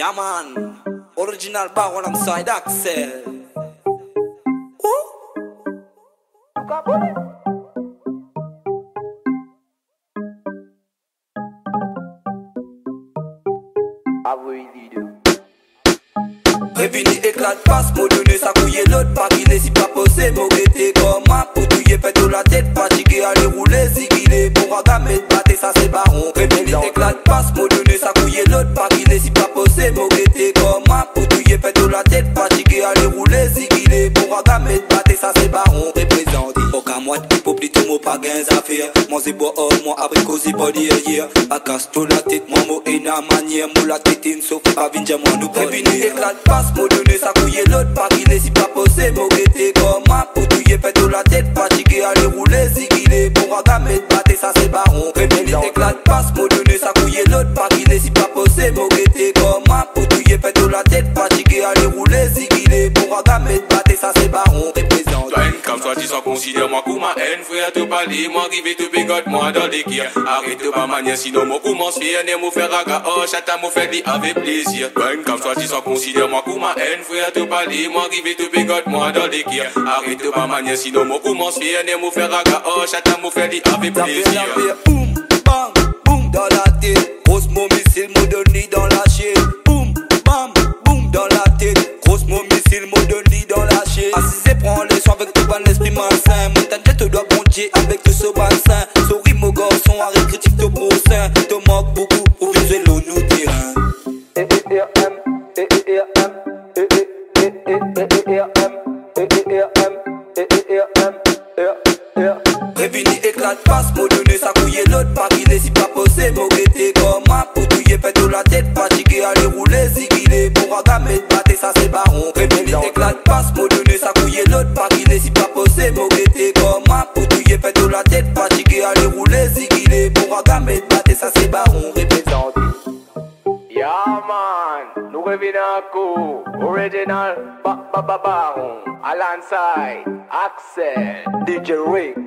Yeah man, original bar alongside Axel. Révini éclate passe, mon donné ça couille l'autre pas qu'il est si pas posé, mon guetté comme un poutouillé fait de la tête, fatigué à les rouler, si qu'il est pour agamer, battre ça c'est baron. Révini éclate passe, mon donné ça couille l'autre pas qu'il est si pas posé, mon guetté comme un poutouillé fait de la tête, fatigué à les rouler, si qu'il est pour agamer, battre ça c'est baron. Représenté, aucun mois de pipo, plutôt mon pas gain affaire. Moi c'est bois or, moi abricot c'est pas d'hier. A casse tout la tête, moi mo et na manière, moi la tête in sauf pas vingt moi nous pas. Révini éclate passe, mon donné ça couille l'autre pas qu'il est si pas posé, mon guetté comme un poutouillé fait de la tête, fatigué à les rouler, si qu'il est pour agamer, battre ça c'est baron. Révini éclate passe, mon donné ça couille l'autre pas qu'il est si pas posé, mon guetté comme un poutouillé fait de la tête, fatigué à les rouler, si qu'il est pour agamer, battre ça c'est baron. Comme toi tu sens considère-moi comme ma haine, frère te parler, moi rive te bégote moi dans les kirs. Arrête pas manière sinon moi commence faire, ne me faire raga, oh chata me fait dit avec plaisir. Comme toi tu sens considère-moi comme ma haine, frère te parler, moi rive te bégote moi dans les kirs. Arrête pas manière sinon moi commence faire, ne me faire raga, oh chata me fait dit avec plaisir. Boum, bang, boum dans la tête, grosse mon missile me donne dans la chaîne. Boum, bam, boum dans la tête, grosse mon missile me donne dans la chaîne. Assisé prends les soins avec tout bon esprit malsain. Montagne te dois bondier avec tout ce bassin. Souris mon garçon, arrête critique ton prochain. Te manque beaucoup pour visuel au nous terrain. Révini éclate passe, mon donné ça couille l'autre pas qu'il est si pas posé, mon guetté comme un poutouillé fait de la tête, fatigué à les rouler, si qu'il est pour agamer, battre ça c'est baron. Révini éclate passe, mon donné ça couille l'autre pas qu'il est si pas posé, mon guetté comme un poutouillé fait de la tête, fatigué à les rouler, si qu'il est pour agamer, battre ça c'est baron. Représenté. Yeah man, nous revenons à coup, original baron, alongside Axel, DJ Rick.